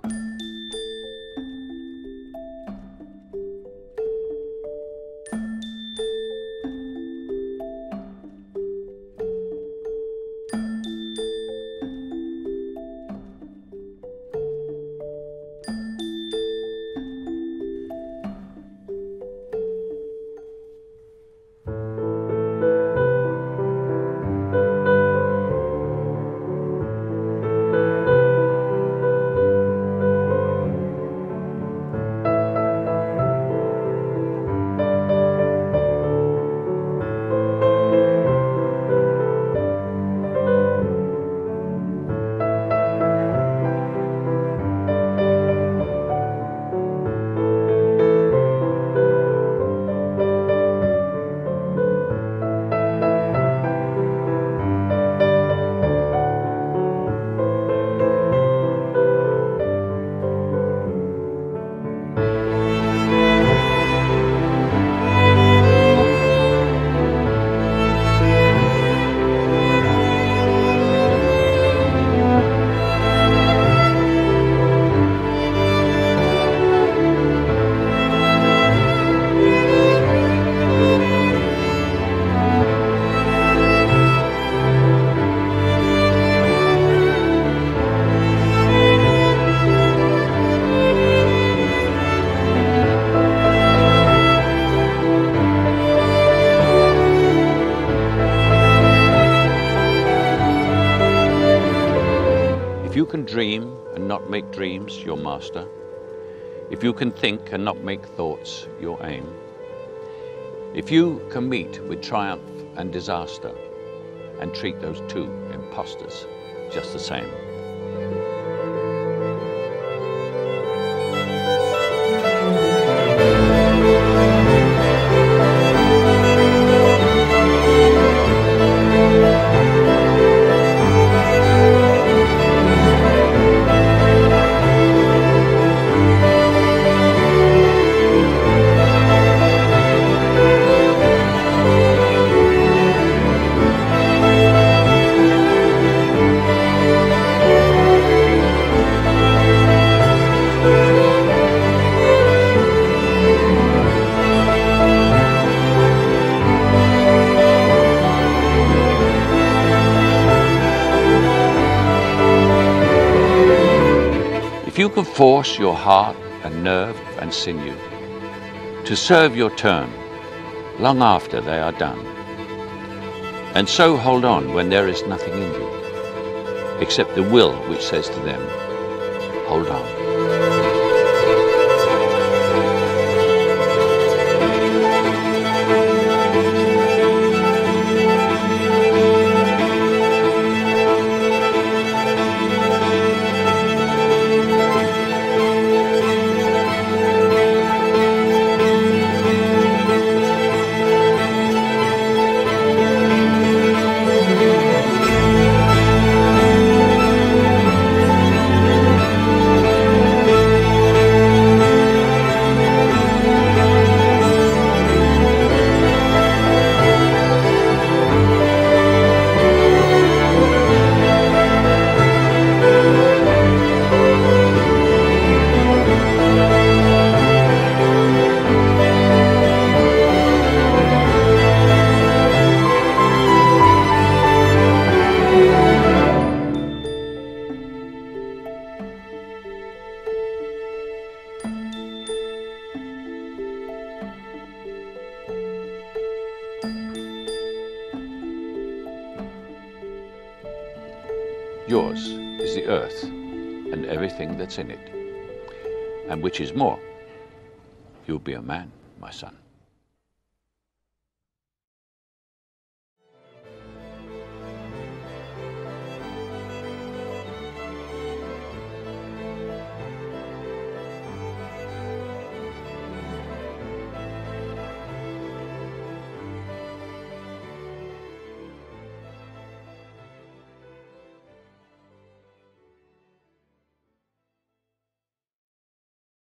If you can dream and not make dreams your master, if you can think and not make thoughts your aim, if you can meet with triumph and disaster and treat those two impostors just the same. If you can force your heart and nerve and sinew to serve your turn long after they are done, and so hold on when there is nothing in you except the will which says to them, hold on. Yours is the earth and everything that's in it, and which is more, you'll be a man, my son.